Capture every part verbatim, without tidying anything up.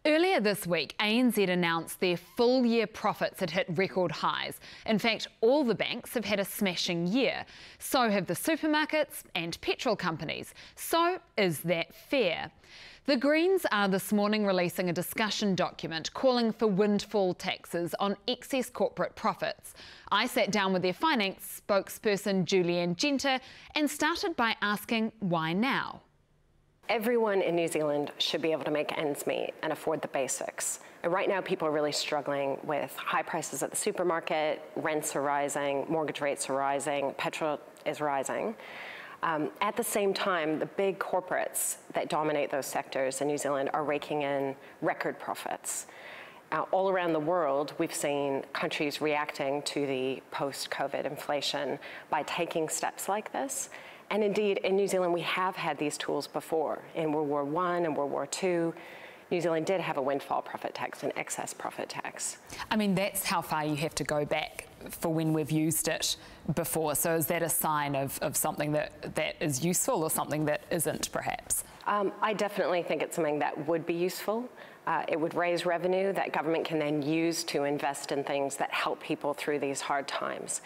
Earlier this week, A N Z announced their full-year profits had hit record highs. In fact, all the banks have had a smashing year. So have the supermarkets and petrol companies. So is that fair? The Greens are this morning releasing a discussion document calling for windfall taxes on excess corporate profits. I sat down with their finance spokesperson Julie Anne Genter and started by asking why now? Everyone in New Zealand should be able to make ends meet and afford the basics. And right now, people are really struggling with high prices at the supermarket, rents are rising, mortgage rates are rising, petrol is rising. Um, at the same time, the big corporates that dominate those sectors in New Zealand are raking in record profits. Now, all around the world, we've seen countries reacting to the post-COVID inflation by taking steps like this. And indeed, in New Zealand, we have had these tools before. In World War One and World War Two, New Zealand did have a windfall profit tax, an excess profit tax. I mean, that's how far you have to go back for when we've used it before. So is that a sign of, of something that, that is useful or something that isn't, perhaps? Um, I definitely think it's something that would be useful. Uh, it would raise revenue that government can then use to invest in things that help people through these hard times.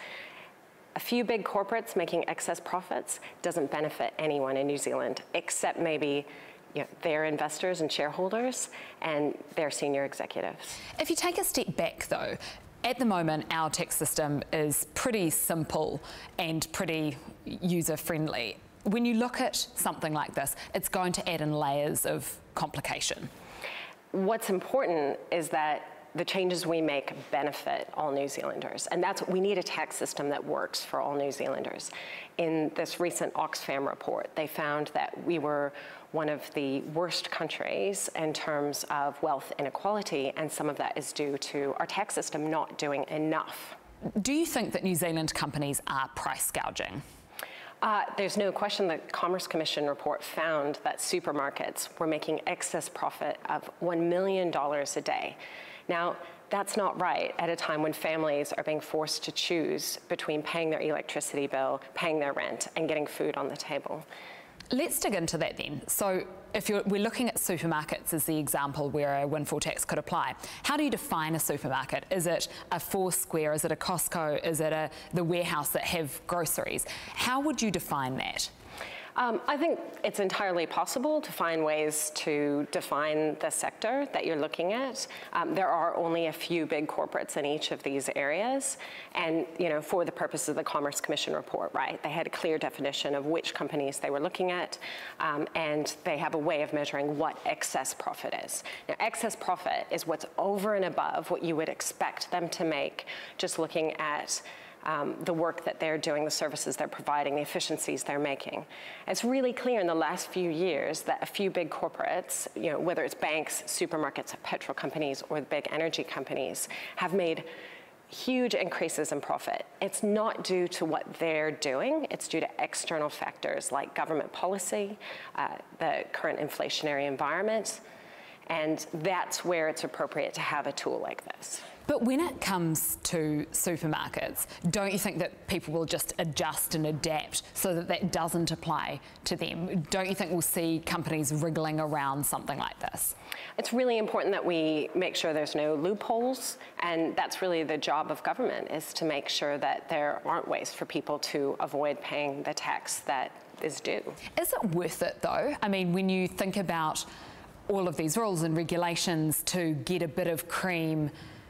A few big corporates making excess profits doesn't benefit anyone in New Zealand, except maybe you know, their investors and shareholders and their senior executives. If you take a step back, though, at the moment, our tax system is pretty simple and pretty user-friendly. When you look at something like this, it's going to add in layers of complication. What's important is that the changes we make benefit all New Zealanders. And that's what we need, a tax system that works for all New Zealanders. In this recent Oxfam report, they found that we were one of the worst countries in terms of wealth inequality, and some of that is due to our tax system not doing enough. Do you think that New Zealand companies are price gouging? Uh, there's no question the Commerce Commission report found that supermarkets were making excess profit of one million dollars a day. Now, that's not right at a time when families are being forced to choose between paying their electricity bill, paying their rent, and getting food on the table. Let's dig into that then. So if you're, we're looking at supermarkets as the example where a windfall tax could apply, how do you define a supermarket? Is it a Four Square? Is it a Costco? Is it a, the warehouse that have groceries? How would you define that? Um, I think it's entirely possible to find ways to define the sector that you're looking at. Um, there are only a few big corporates in each of these areas. And, you know, for the purpose of the Commerce Commission report, right, they had a clear definition of which companies they were looking at, um, and they have a way of measuring what excess profit is. Now, excess profit is what's over and above what you would expect them to make just looking at Um, the work that they're doing, the services they're providing, the efficiencies they're making. It's really clear in the last few years that a few big corporates, you know, whether it's banks, supermarkets, petrol companies, or the big energy companies, have made huge increases in profit. It's not due to what they're doing, it's due to external factors like government policy, uh, the current inflationary environment, and that's where it's appropriate to have a tool like this. But when it comes to supermarkets, don't you think that people will just adjust and adapt so that that doesn't apply to them? Don't you think we'll see companies wriggling around something like this? It's really important that we make sure there's no loopholes, and that's really the job of government, is to make sure that there aren't ways for people to avoid paying the tax that is due. Is it worth it, though? I mean, when you think about all of these rules and regulations to get a bit of cream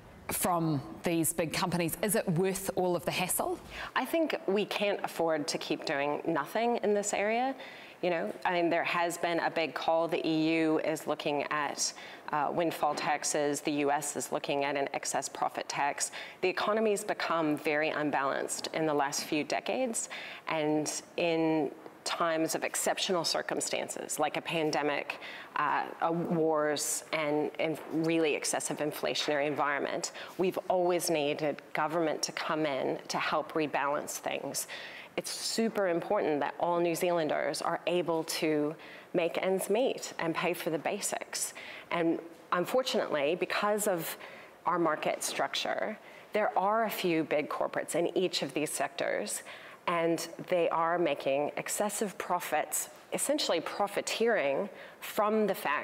from these big companies, is it worth all of the hassle? I think we can't afford to keep doing nothing in this area. You know, I mean, there has been a big call. The E U is looking at uh, windfall taxes. The U S is looking at an excess profit tax. The economy's become very unbalanced in the last few decades, and in times of exceptional circumstances, like a pandemic, uh, a wars, and, and really excessive inflationary environment, we've always needed government to come in to help rebalance things. It's super important that all New Zealanders are able to make ends meet and pay for the basics. And unfortunately, because of our market structure, there are a few big corporates in each of these sectors, and they are making excessive profits, essentially profiteering from the fact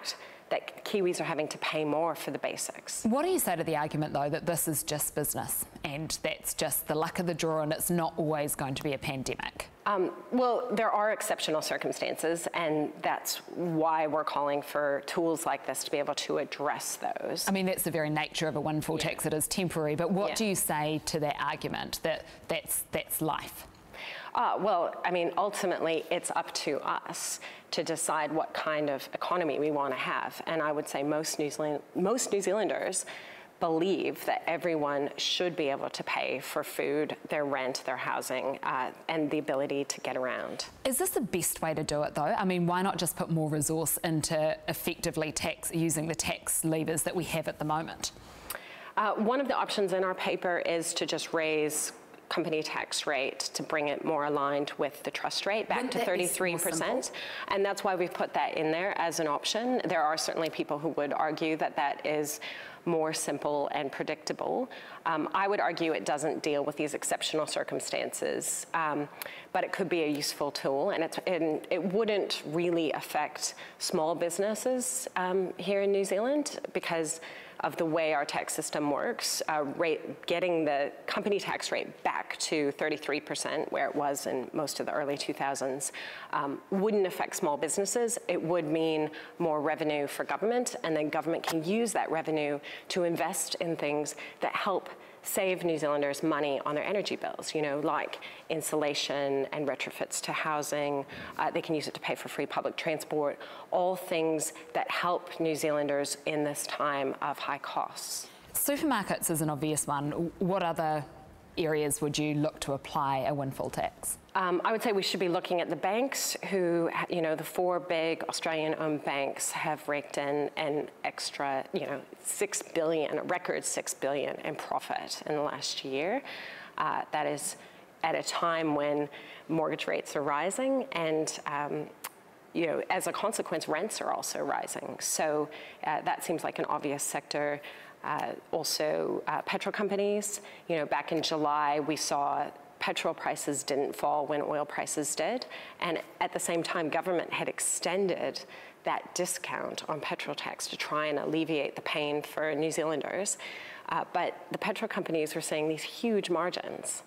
that Kiwis are having to pay more for the basics. What do you say to the argument, though, that this is just business and that's just the luck of the draw and it's not always going to be a pandemic? Um, well, there are exceptional circumstances, and that's why we're calling for tools like this to be able to address those. I mean, that's the very nature of a windfall Yeah. tax. It is temporary, but what Yeah. do you say to that argument that that's, that's life? Uh, well, I mean, ultimately, it's up to us to decide what kind of economy we want to have. And I would say most New Zealand, most New Zealanders believe that everyone should be able to pay for food, their rent, their housing, uh, and the ability to get around. Is this the best way to do it, though? I mean, why not just put more resource into effectively tax, using the tax levers that we have at the moment? Uh, one of the options in our paper is to just raise company tax rate to bring it more aligned with the trust rate back Wouldn't to that be thirty-three percent. more simple? And that's why we've put that in there as an option. There are certainly people who would argue that that is more simple and predictable. Um, I would argue it doesn't deal with these exceptional circumstances, um, but it could be a useful tool, and, it's, and it wouldn't really affect small businesses um, here in New Zealand because of the way our tax system works. Uh, rate, getting the company tax rate back to thirty-three percent, where it was in most of the early two thousands, um, wouldn't affect small businesses. It would mean more revenue for government, and then government can use that revenue to invest in things that help save New Zealanders money on their energy bills, you know, like insulation and retrofits to housing. Uh, they can use it to pay for free public transport, all things that help New Zealanders in this time of high costs. Supermarkets is an obvious one. What other areas would you look to apply a windfall tax? Um, I would say we should be looking at the banks who, you know, the four big Australian-owned banks have raked in an extra, you know, six billion, a record six billion in profit in the last year. Uh, that is at a time when mortgage rates are rising and, um, you know, as a consequence, rents are also rising. So uh, that seems like an obvious sector. Uh, also, uh, petrol companies. You know, back in July, we saw petrol prices didn't fall when oil prices did. And at the same time, government had extended that discount on petrol tax to try and alleviate the pain for New Zealanders. Uh, but the petrol companies were seeing these huge margins.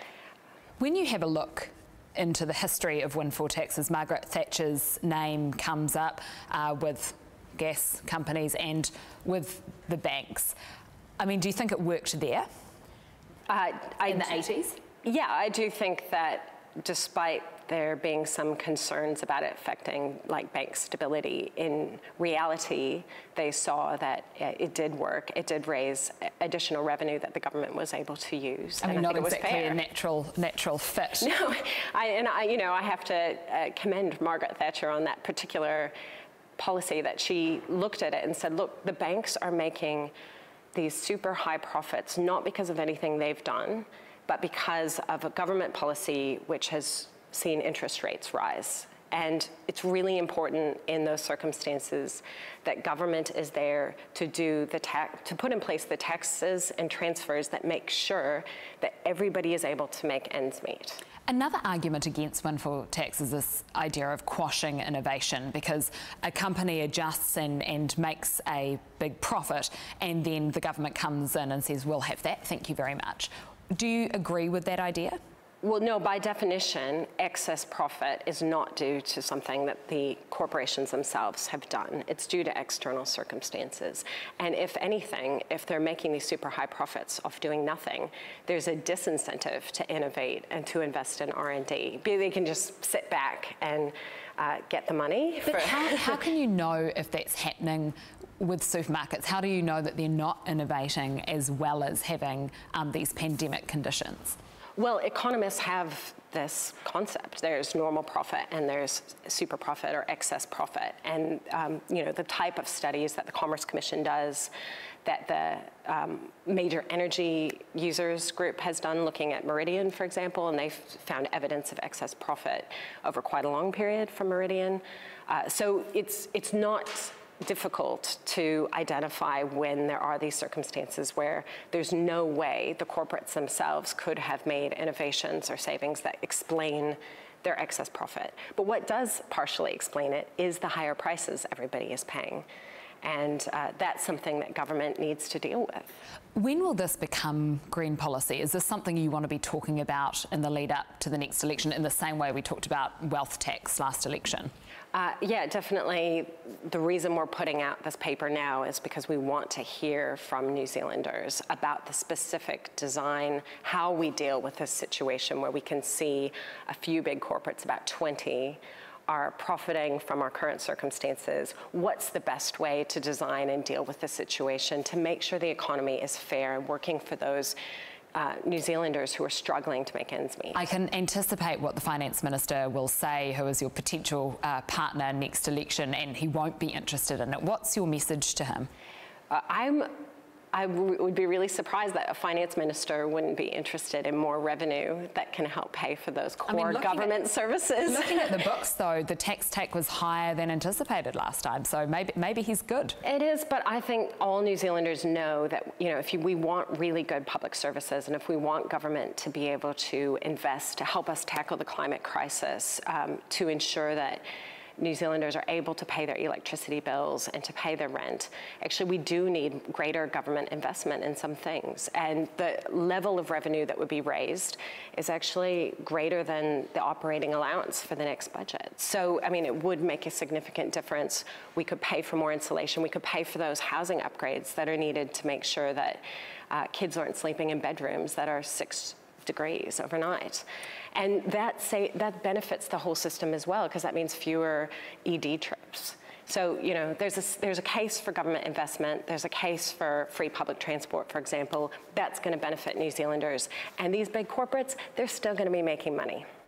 When you have a look into the history of windfall taxes, Margaret Thatcher's name comes up uh, with gas companies and with the banks. I mean, do you think it worked there uh, I in the eighties? Yeah, I do think that despite there being some concerns about it affecting like bank stability, in reality, they saw that it did work. It did raise additional revenue that the government was able to use. I mean, and not I think exactly it was fair. a natural, natural fit. No, I, and I, you know, I have to uh, commend Margaret Thatcher on that particular policy that she looked at it and said, look, the banks are making these super high profits, not because of anything they've done, but because of a government policy which has seen interest rates rise. And it's really important in those circumstances that government is there to do the tax, to put in place the taxes and transfers that make sure that everybody is able to make ends meet. Another argument against windfall tax is this idea of quashing innovation, because a company adjusts and, and makes a big profit, and then the government comes in and says, we'll have that, thank you very much. Do you agree with that idea? Well, no, by definition, excess profit is not due to something that the corporations themselves have done. It's due to external circumstances. And if anything, if they're making these super high profits off doing nothing, there's a disincentive to innovate and to invest in R and D. They can just sit back and uh, get the money. But how, how can you know if that's happening with supermarkets? How do you know that they're not innovating as well as having um, these pandemic conditions? Well, economists have this concept. There's normal profit and there's super profit or excess profit. And um, you know, the type of studies that the Commerce Commission does, that the um, major energy users group has done looking at Meridian, for example, and they've found evidence of excess profit over quite a long period from Meridian. Uh, so it's, it's not difficult to identify when there are these circumstances where there's no way the corporates themselves could have made innovations or savings that explain their excess profit. But what does partially explain it is the higher prices everybody is paying. And uh, that's something that government needs to deal with. When will this become green policy? Is this something you want to be talking about in the lead up to the next election in the same way we talked about wealth tax last election? Uh, yeah, definitely. The reason we're putting out this paper now is because we want to hear from New Zealanders about the specific design, how we deal with this situation where we can see a few big corporates, about twenty, are profiting from our current circumstances. What's the best way to design and deal with the situation to make sure the economy is fair and working for those Uh, New Zealanders who are struggling to make ends meet? I can anticipate what the Finance Minister will say, who is your potential uh, partner next election, and he won't be interested in it. What's your message to him? Uh, I'm I w would be really surprised that a finance minister wouldn't be interested in more revenue that can help pay for those core I mean, government at, services. Looking at the books, though, the tax take was higher than anticipated last time, so maybe maybe he's good. It is, but I think all New Zealanders know that, you know, if you, we want really good public services, and if we want government to be able to invest to help us tackle the climate crisis, um, to ensure that New Zealanders are able to pay their electricity bills and to pay their rent. Actually, we do need greater government investment in some things. And the level of revenue that would be raised is actually greater than the operating allowance for the next budget. So, I mean, it would make a significant difference. We could pay for more insulation. We could pay for those housing upgrades that are needed to make sure that uh, kids aren't sleeping in bedrooms that are six degrees overnight. And that, say, that benefits the whole system as well, because that means fewer E D trips. So, you know, there's a, there's a case for government investment, there's a case for free public transport, for example. That's going to benefit New Zealanders. And these big corporates, they're still going to be making money.